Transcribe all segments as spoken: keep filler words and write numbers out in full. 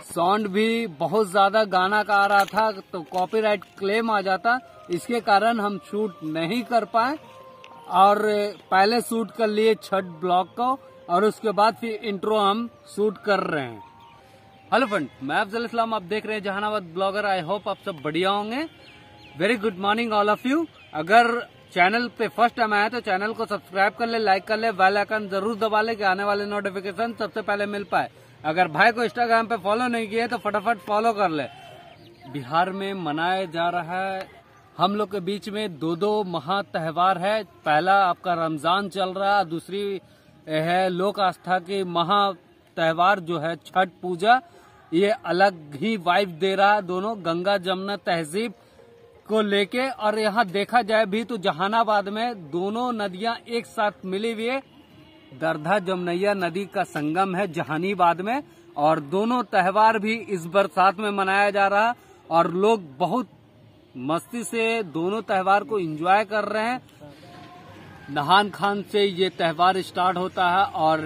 Sound भी बहुत ज्यादा गाना का आ रहा था तो कॉपीराइट क्लेम आ जाता, इसके कारण हम शूट नहीं कर पाए और पहले शूट कर लिए छठ ब्लॉग को और उसके बाद फिर इंट्रो हम शूट कर रहे हैं। हेलो फ्रेंड, मैं अफजल इस्लाम, आप देख रहे हैं जहानाबाद ब्लॉगर। आई होप आप सब बढ़िया होंगे। Very good morning all of you. अगर चैनल पे फर्स्ट टाइम आया तो चैनल को सब्सक्राइब कर ले, लाइक कर ले, बेल आइकन जरूर दबा ले कि आने वाले नोटिफिकेशन सबसे पहले मिल पाए। अगर भाई को इंस्टाग्राम पे फॉलो नहीं किए तो फटाफट फॉलो कर ले। बिहार में मनाया जा रहा है, हम लोग के बीच में दो दो महा त्योहार है। पहला आपका रमजान चल रहा है, दूसरी है लोक आस्था की महा त्योहार जो है छठ पूजा। ये अलग ही वाइब दे रहा है, दोनों गंगा जमुना तहजीब को लेके। और यहाँ देखा जाए भी तो जहानाबाद में दोनों नदियां एक साथ मिली हुई है। दरधा जमुनैया नदी का संगम है जहानीबाद में और दोनों त्योहार भी इस बरसात में मनाया जा रहा है और लोग बहुत मस्ती से दोनों त्योहार को एंजॉय कर रहे हैं। नहान खान से ये त्योहार स्टार्ट होता है और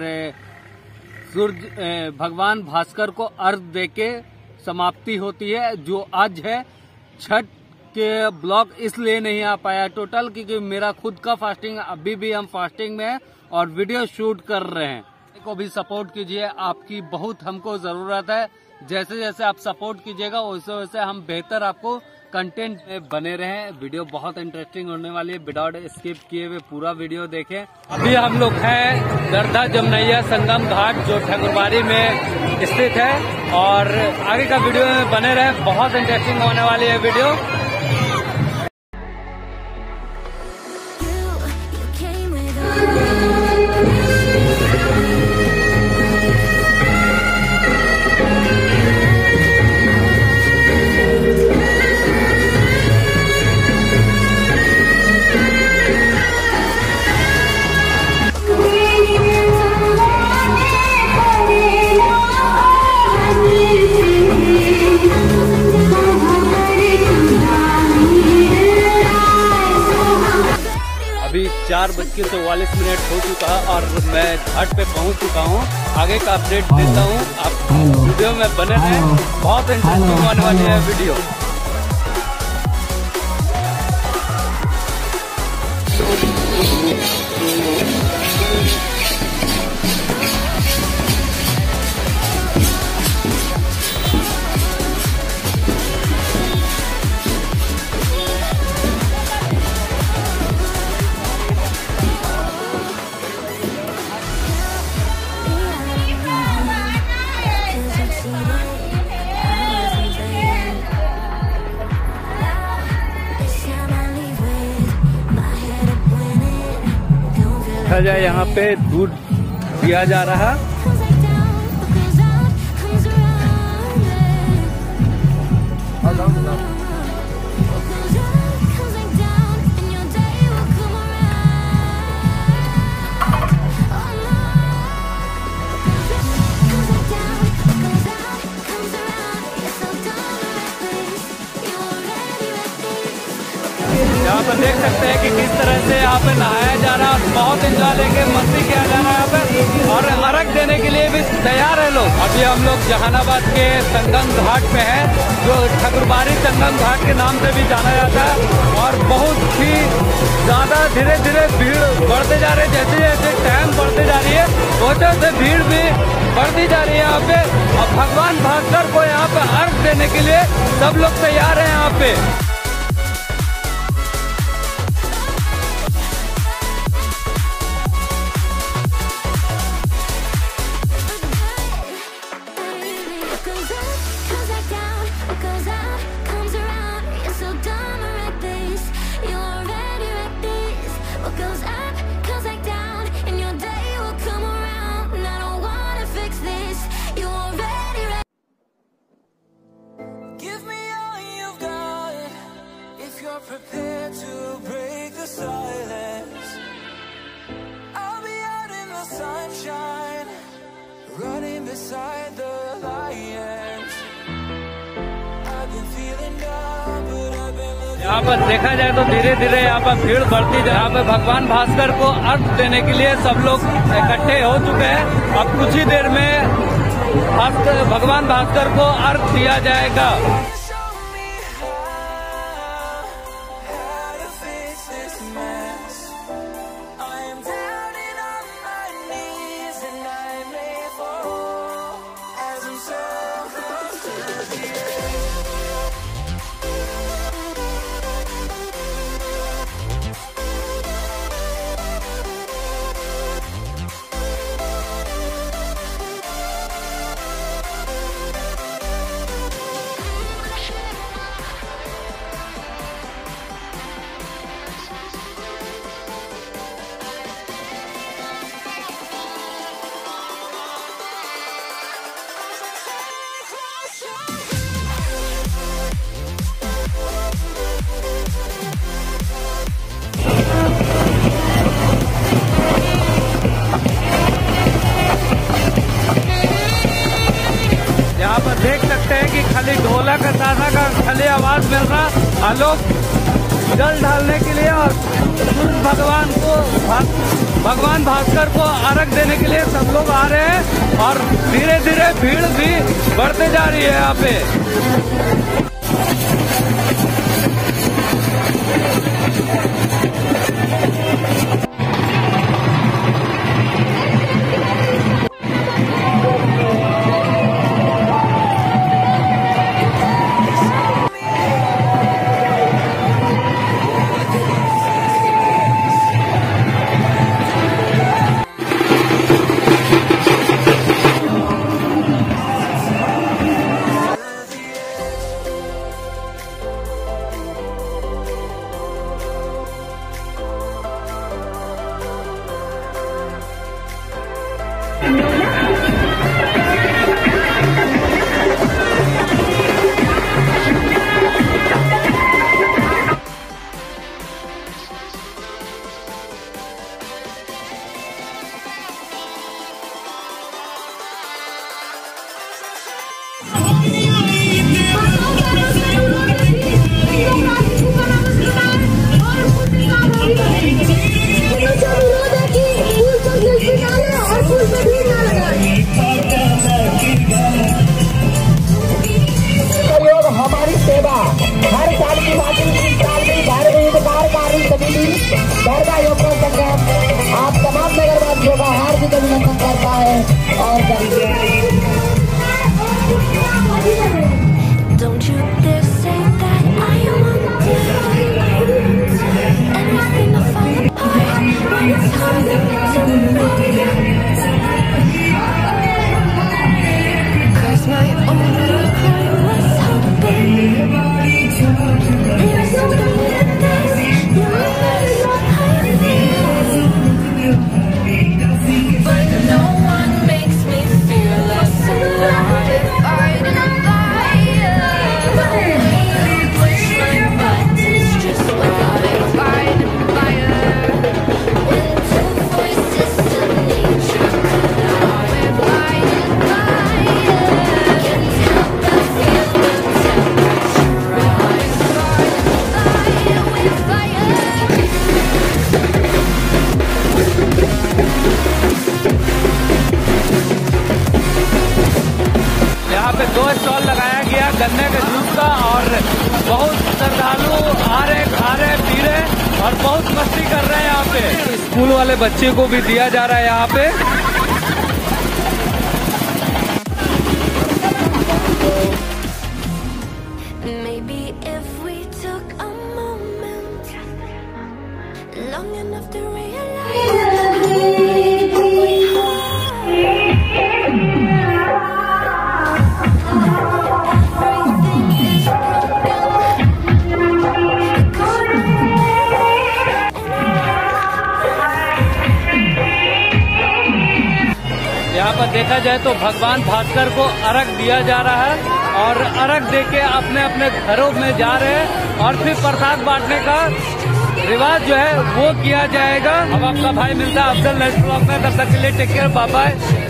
सूर्य भगवान भास्कर को अर्घ देके समाप्ति होती है। जो आज है छठ के ब्लॉग इसलिए नहीं आ पाया टोटल क्योंकि मेरा खुद का फास्टिंग, अभी भी हम फास्टिंग में है और वीडियो शूट कर रहे हैं। को भी सपोर्ट कीजिए, आपकी बहुत हमको जरूरत है। जैसे जैसे आप सपोर्ट कीजिएगा वैसे वैसे हम बेहतर आपको कंटेंट में बने रहें। वीडियो बहुत इंटरेस्टिंग होने वाली है, विदाउट स्किप किए हुए पूरा वीडियो देखें। अभी हम लोग हैं दरधा जमुनैया संगम घाट जो ठाकुरबाड़ी में स्थित है और आगे का वीडियो में बने रहे, बहुत इंटरेस्टिंग होने वाली है वीडियो। अभी चार बज के चौवालीस मिनट हो चुका है और मैं घाट पे पहुंच चुका हूं। आगे का अपडेट देता हूं, आप वीडियो में बने रहें, बहुत इंटरेस्टिंग होने वाली है वीडियो। देखा जाए यहाँ पे दूध दिया जा रहा। यहाँ पर देख सकते हैं कि किस तरह से यहाँ पे नहाया जा रहा है, बहुत इंजॉय लेके मस्ती किया जा रहा है यहाँ पे और अर्घ देने के लिए भी तैयार है लोग। अभी हम लोग जहानाबाद के संगम घाट पे हैं जो ठाकुरबाड़ी संगम घाट के नाम से भी जाना जाता है और बहुत ही ज्यादा धीरे धीरे भीड़ बढ़ते जा रही है। जैसे जैसे टाइम बढ़ते जा रही है वैसे वैसे भीड़ भी बढ़ती जा रही है यहाँ पे और भगवान भास्कर को यहाँ पे अर्घ देने के लिए सब लोग तैयार है यहाँ पे। Prepare to break the silence. I'll be out in the sunshine, running beside the lions. I've been feeling down, but I've been looking. यहाँ पर देखा जाए तो धीरे धीरे यहाँ पर भीड़ बढ़ती है। यहाँ पे भगवान भास्कर को अर्घ देने के लिए सब लोग इकट्ठे हो चुके हैं। अब कुछ ही देर में भास्कर भगवान भास्कर को अर्घ दिया जाएगा। Show me how, how to fix this mess. I am down and on my knees and I may fall as I'm so close to the edge. यहाँ पर देख सकते हैं कि खाली ढोलक ताशा का खाली आवाज मिल रहा। आलोक जल ढालने के लिए और सूर्य भगवान को भगवान भास्कर को अर्घ देने के लिए सब लोग आ रहे हैं और धीरे धीरे भीड़ भी बढ़ते जा रही है यहाँ पे। हमारी सेवा हर साल की बात इस साल भी भारत हितकार कार्य समिति दरगाह योगदान संग्राम आप तमाम नगरवासियों का हार्दिक अभिनंदन करता है और Don't you dare say that I am undone. Everything will fall apart when it's harder to breathe. Cause my only crime was hoping. There's something in this, no matter what I feel. But no one makes me feel less alive. Fighting a fire. Push my buttons just when I fight a fire. When two voices of nature collide, we're fighting fire. Can't help but feel the temperature rise. Fighting fire with fire. यहाँ पे दो stall लगाया गया गन्ने के juice का और बहुत श्रद्धालु आ रहे खा रहे पी रहे और बहुत मस्ती कर रहे हैं। यहाँ पे स्कूल वाले बच्चे को भी दिया जा रहा है यहाँ पे। Maybe if we took a moment long enough to realize we everything is यहाँ पर देखा जाए तो भगवान भास्कर को अर्घ दिया जा रहा है और अर्घ देके अपने अपने घरों में जा रहे हैं और फिर प्रसाद बांटने का रिवाज जो है वो किया जाएगा। अब आपका भाई मिलता है अफजल नेक्स्ट ब्लॉग में, तब तक के लिए टेक केयर, बाय बाय।